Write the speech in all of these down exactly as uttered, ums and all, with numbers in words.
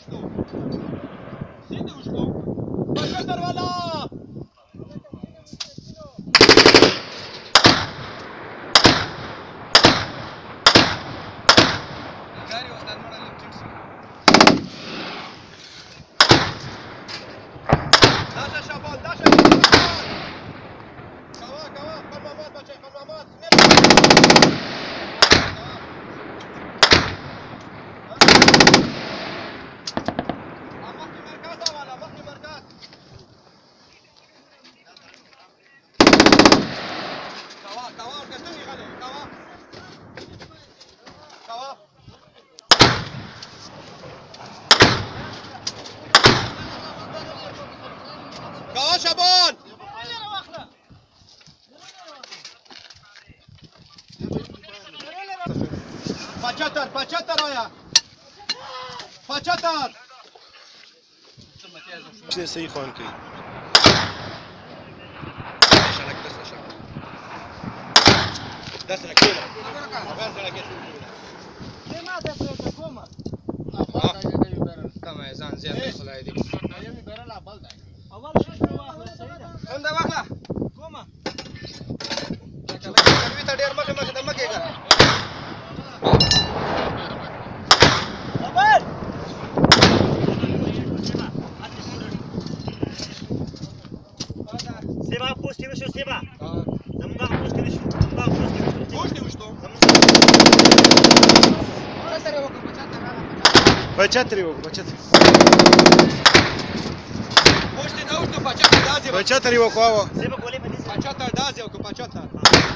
وشتو سيدي وشتو بشتر ولا جاري وستان مرة لمتشكس داشا شابان داشا شابان كوا كوا قلمامات بچه قلمامات كوا شابان پچهتر پچهتر آیا پچهتر چه صحیح خوان کی دستشانك دستشانك دستشانك كيلا دستشانك كيلا ما دستشانك كوما تمام زان زيادة الخلايا دي أول شيء واحد سيدا كم ده واحد كوما كلبي تدير ما كم كده ما كده أبد سيبا بوستي وشو سيبا زمغا بوستي وشو زمغا بوستي وشو بوستي وشو بچتري وګ بچتري بوستي دا وشو پچهتر دازي بچتري وګ واو سيبا ګولې په دې پچهتر دازي او پچهتر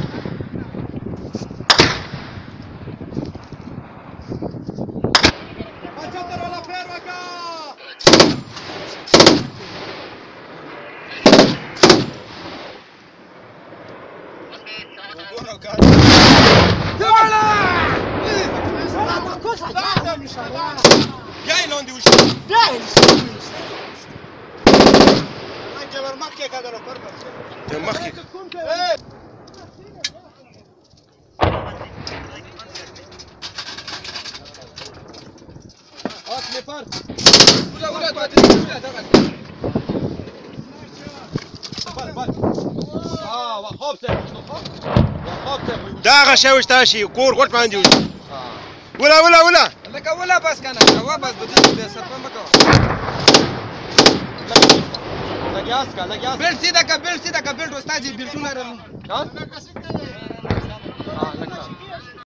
پچهتر ولا خير وکا وګورو کار جاي لاندې وشو انت ورمخکې کده نو پرمخ ته مخکې هات نفر ولا ولا بعدين ولا دغل بال بال اه وخوب سيف وخوب سيف دا غشاوش تاشي کور غټ باندې وشي ولا ولا ولا لك ولا بس كان هوا بس بدي سرفه مكو لګیاس کا لګیاس بیل سیدا کا بیل سیدا کا بیل استاد جی بیلټونه ها